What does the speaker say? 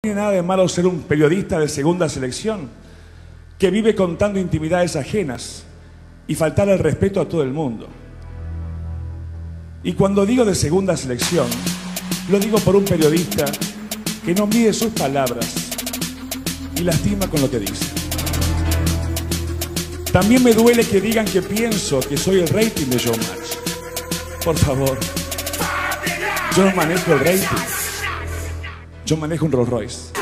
No tiene nada de malo ser un periodista de segunda selección que vive contando intimidades ajenas y faltar el respeto a todo el mundo. Y cuando digo de segunda selección, lo digo por un periodista que no mide sus palabras y lastima con lo que dice. También me duele que digan que pienso que soy el rating de Showmatch. Por favor, yo no manejo el rating, yo manejo un Rolls Royce.